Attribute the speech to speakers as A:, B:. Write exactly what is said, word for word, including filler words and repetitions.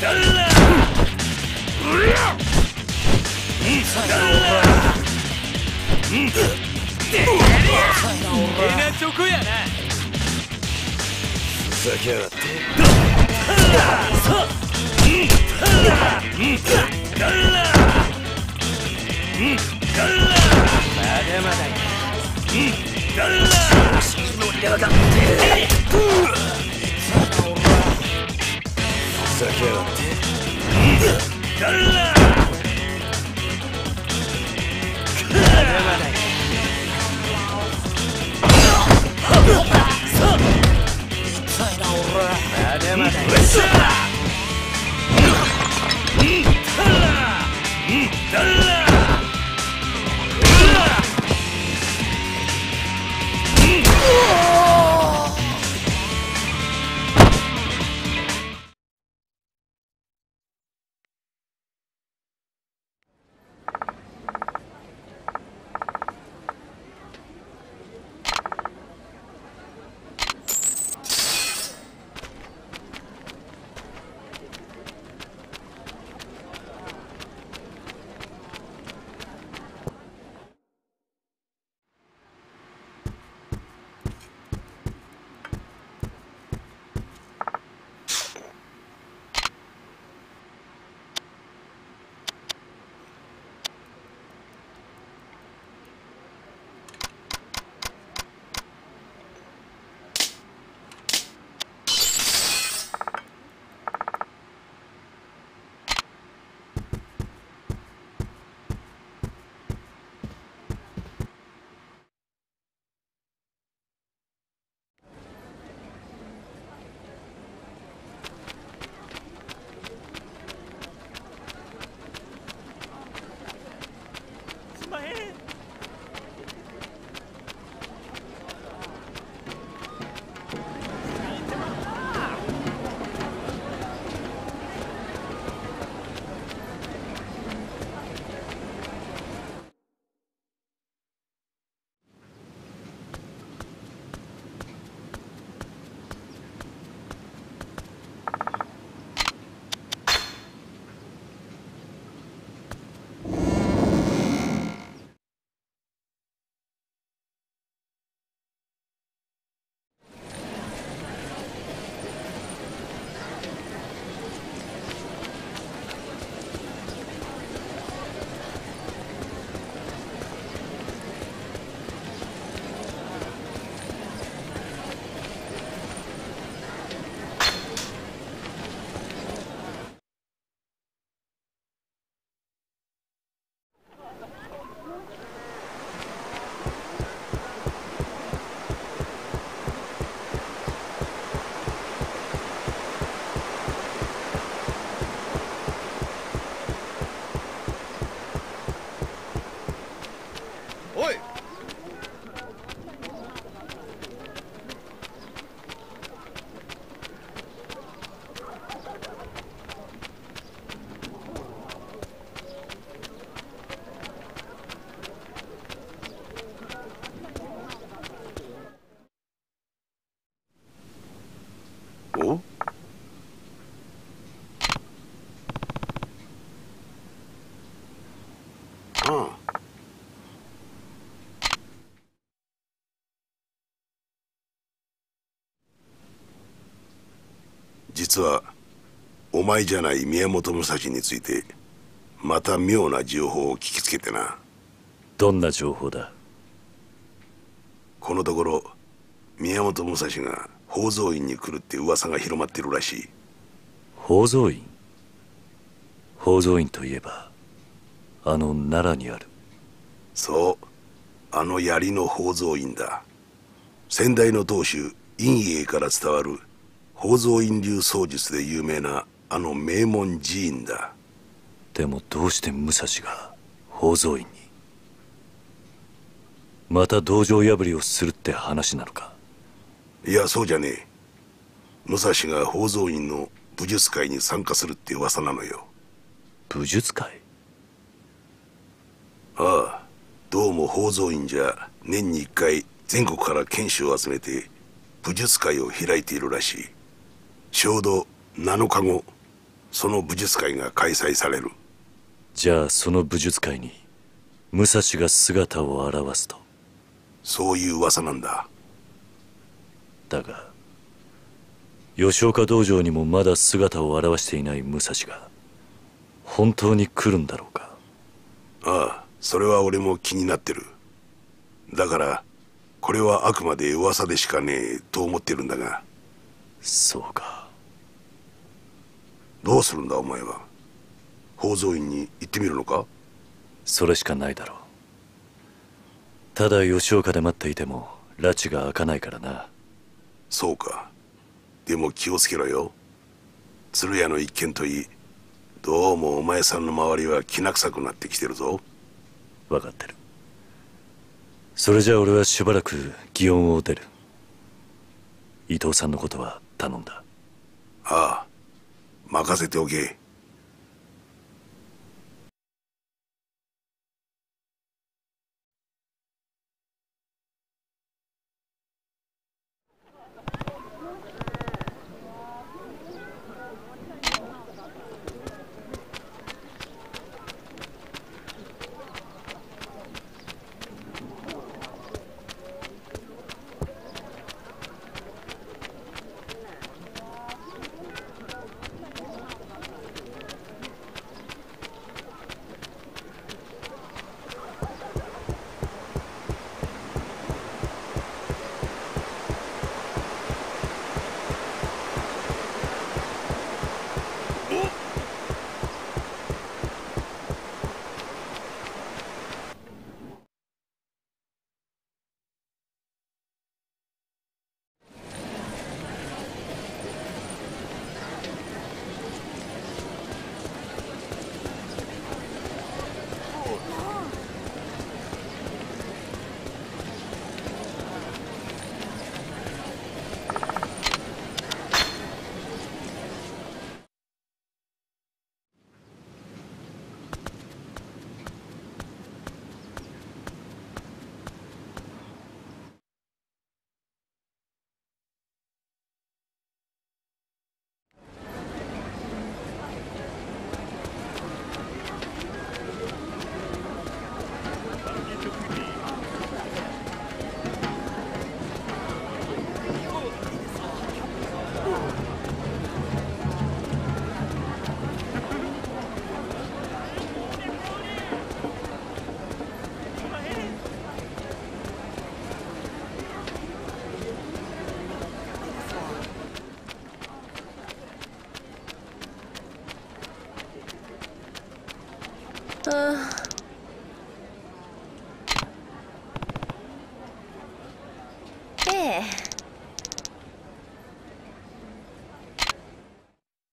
A: チョコやな。
B: ふざけやがって。
A: まだまだや。
B: 乗りやがって。ふざけやがって。
A: まだまだや。まだまだや。
B: お？ああ。実はお前じゃない宮本武蔵についてまた妙な情報を聞きつけてな。
C: どんな情報だ？
B: このところ宮本武蔵が宝蔵院に来るって噂が広まってるらしい。
C: 宝蔵院？宝蔵院といえばあの奈良にある。
B: そう、あの槍の宝蔵院だ。先代の当主陰影から伝わる宝蔵院流槍術で有名なあの名門寺院だ。
C: でもどうして武蔵が宝蔵院に？また道場破りをするって話なのか？
B: いや、そうじゃねえ。武蔵が宝蔵院の武術会に参加するって噂なのよ。
C: 武術会？
B: ああ、どうも宝蔵院じゃ年に一回全国から剣士を集めて武術会を開いているらしい。ちょうどなのかご、 その武術会が開催される。
C: じゃあその武術会に武蔵が姿を現すと。
B: そういう噂なんだ。
C: だが吉岡道場にもまだ姿を現していない武蔵が本当に来るんだろうか。
B: ああ、それは俺も気になってる。だからこれはあくまで噂でしかねえと思ってるんだが。
C: そうか。
B: どうするんだお前は。宝蔵院に行ってみるのか。
C: それしかないだろう。ただ吉岡で待っていても拉致が開かないからな。
B: そうか。でも気をつけろよ。鶴屋の一件といい、どうもお前さんの周りはきな臭くなってきてるぞ。
C: 分かってる。それじゃあ俺はしばらく祇園を出る。伊藤さんのことは頼んだ。
B: ああ、任せておけ。
D: あええ。